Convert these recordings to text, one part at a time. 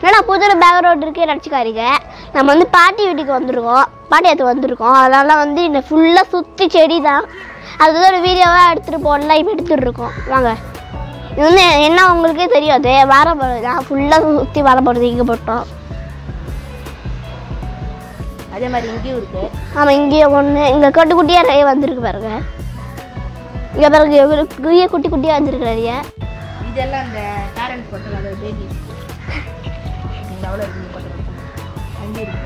ஏன்னா புது பேக்ரவுண்ட் இருக்கு நினச்சிக்காதீங்க. நம்ம வந்து பாட்டி வீட்டுக்கு வந்திருக்கோம், பாட்டி எடுத்து வந்திருக்கோம். அதனால வந்து இந்த ஃபுல்லாக சுற்றி செடி தான். அது ஒரு வீடியோவாக எடுத்துகிட்டு போடலாம். இப்போ எடுத்துகிட்டு இருக்கோம். வாங்க. இது வந்து என்ன உங்களுக்கே தெரியாது, வாழைப்பழம் தான். ஃபுல்லாக சுற்றி வாழைப்பழம் இங்கே போட்டோம். அதே மாதிரி இங்கேயும் இருக்கு. ஆமாம், இங்கேயும் ஒன்று. இங்கே குட்டி குட்டியாக நிறைய வந்திருக்கு பாருங்க. இங்கே பாருங்க எவ்வளோ குட்டி குட்டியாக வந்திருக்கு நிறைய. இதெல்லாம் அந்த பேரண்ட் போட்டோம், அது பேபி அவ்வளோ இருக்கு போட்டோம். அங்கே இருக்கு.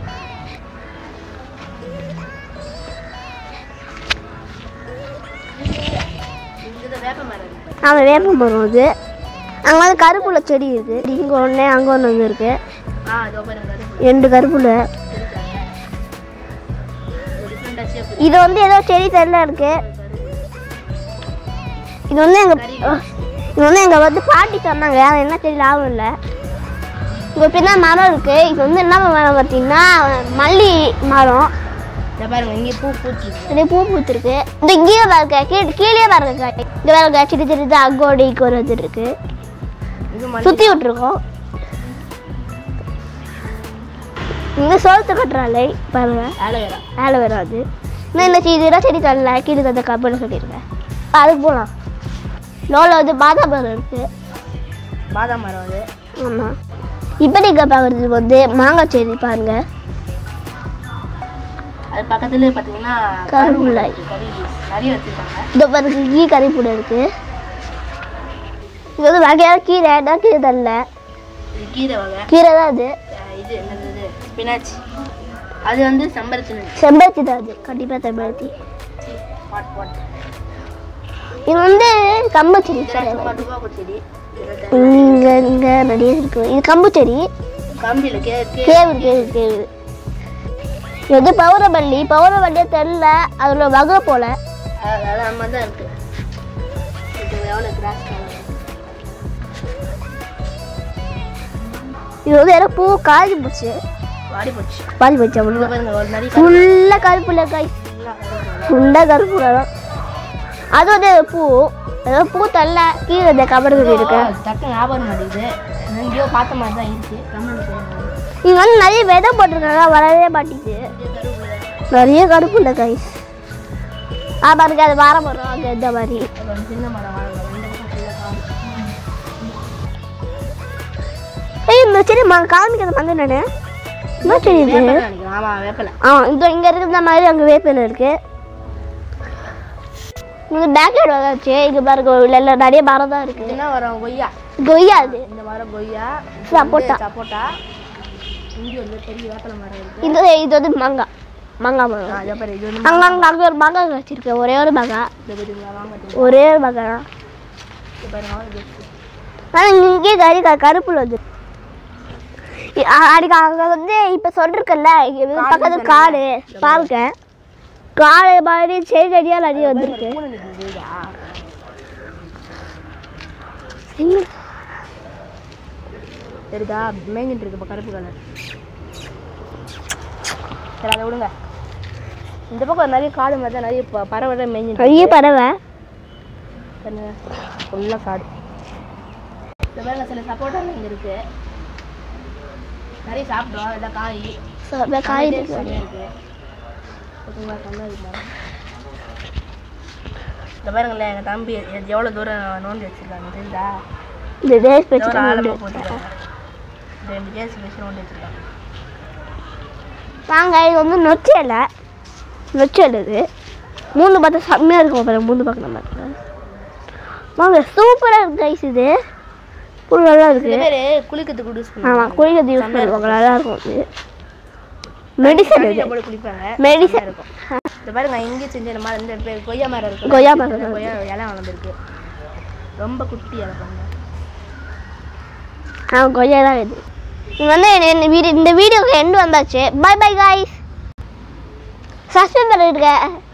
ஆமாம், வேப்ப மரம். அது அங்கே வந்து கருப்புள்ள செடி இருக்குது. இங்கே ஒன்று அங்கே ஒன்று வந்து இருக்குது. 2 கருப்புள்ள. இது வந்து ஏதோ செடி தெரியல இருக்கு. இது வந்து எங்கள் வந்து பாட்டி சொன்னாங்க. அது என்ன செடி லாபம் இல்லை. இங்கே பின்னா மரம் இருக்குது. இது வந்து என்ன மரம் பார்த்தீங்கன்னா மல்லி மரம். பாருங்க இங்கே பூ பூத்துருக்கு. நிறைய பூ பூத்துருக்கு. இந்த இங்கேயே பாருங்க, கீழே பாருங்க. இங்கே பாருங்க சின்ன சின்னது அங்கோடிக்கு ஒரு இது இருக்கு. சுற்றி விட்டுருக்கோம். இங்கே சோளத்தை கட்டுறாலே பாருங்க. ஆலோவேரா. அது இன்னும் என்ன செய்யுதுன்னா செடி தரல கீழே தந்த கப்பல்னு சொல்லியிருக்கேன். அதுக்கு போகலாம். லோவில் வந்து பாதாம் மரம் இருக்குது. பாதாம் மரம் அது. ஆமாம். இப்போ நீங்கள் பார்க்குறது வந்து மாங்காய் செடி பாருங்க. அது பக்கத்துலேயே பார்த்தீங்கன்னா கருப்புள்ளை நிறைய வச்சுருக்காங்க. இந்த பாருங்க கறிப்புடை இருக்குது. இது வந்து வகையான கீரை. என்ன கீரை தரல, கீரை வகை. கீரை தான் அது. இது என்னது ஸ்பினாச். அது வந்து செம்பருத்தி தான். அது கண்டிப்பாக செம்பருத்தி. இது வந்து கம்பு செடி. இங்கே இங்கே நிறைய இருக்குது. இது கம்பு செடி. கேவு. இது வந்து பௌரவல்லியே தெரியல. அதில் வகை போல தான் இருக்கு. இது வந்து ஏதோ பூ காய்ச்சி போச்சு, வாடி போச்சு. ஃபுல்லாக கருப்புல காய், ஃபுல்லாக கருப்புல தான். அது வந்து பூ ஏதோ பூ தள்ள கீழே இந்த கபடி இருக்கு. டக்கு ஞாபகம் மாட்டேங்குது. எங்கேயோ பார்த்த மாதிரி தான் இருக்கு. இங்கே வந்து நிறைய விதை போட்டிருக்காங்க, வரவே மாட்டேங்குது. நிறைய கருப்புல காய். பாருங்க அது வார மரம். அங்கே இந்த மாதிரி சின்ன மரம். இந்த செடி காமிக்கிறது வந்து நான் என்ன செடி இது? இந்த இங்கே இருக்கிற மாதிரி அங்கே வேப்பிலை இருக்கு. இங்கே பேக்லைட் வந்தாச்சு. இங்கே பாருங்க எல்லாம் நிறைய மரம் தான் இருக்கு. என்ன மரம்? கொய்யா. அது இந்த மரம் கொய்யா. சப்போட்டா. இங்கே வந்து பெரிய வேப்பிலை மரம் இருக்கு. இது வந்து மாங்காய் மரம். அங்கே ஒரு மாங்காய் வச்சிருக்கேன். ஒரே ஒரு மாங்காய் தான். ஆனால் இங்கே கருப்புல வந்து அன்றைக்கி அங்கே வந்து இப்போ சொல்லிருக்கல பக்கத்து காடு பாருங்க. காடு மாதிரி செடியாக நிறைய வந்துருக்கு. சரிதா மேய்ஞ்சிட்டு இருக்கு இப்போ கருப்பு கலர். சரி அதை விடுங்க. இந்த பக்கம் நிறைய காடு மாதிரி தான். நிறைய பறவை தான் மேய்ஞ்சிட்டு. நிறைய பறவை. ஃபுல்லாக காடு. இந்த மாதிரி சில சப்போட்டா இங்கே இருக்கு. நிறைய சாப்பிட்றோம். எல்லாம் காய் இருக்கு. இந்த பாருங்களேன் எங்கள் தம்பி எவ்வளோ தூரம் நோண்டி வச்சுருக்காங்க தெரியுதா? இந்த டேஸ் ஆழமாக போட்டுருக்காங்க. 2 கேஸ் வச்சு நோண்டி வச்சுருக்காங்க. வாங்க. இது வந்து நொச்சி இலை. இது 3 பார்த்தா செம்மையாக இருக்கும். பாருங்க 3 பார்க்க நம்ம வாங்க. சூப்பராக இருக்கு கைஸ். இது புல் நல்லா இருக்குது. குளிக்கிறதுக்கு யூஸ் பண்ணுவாங்க. ஆமாம், குளிக்கிறதுக்கு யூஸ் பண்ணுவாங்க. நல்லா இருக்கும். இது மெடிசன். இது குளிப்பாங்க. மெடிசன் இருக்கும். இந்த பாருங்க இங்கே செஞ்ச மாதிரி இந்த கொய்யா மரம் இருக்கு. கொய்யா மரம் கொய்யா இலை வளர்ந்துருக்கு. ரொம்ப குட்டி இலை பண்ணுங்க. கொய்யா தான் இது. இது வந்து இந்த வீடியோக்கு எண்டு வந்தாச்சு. By by guys. சப்ஸ்கிரைப் பண்ணிருக்கேன்.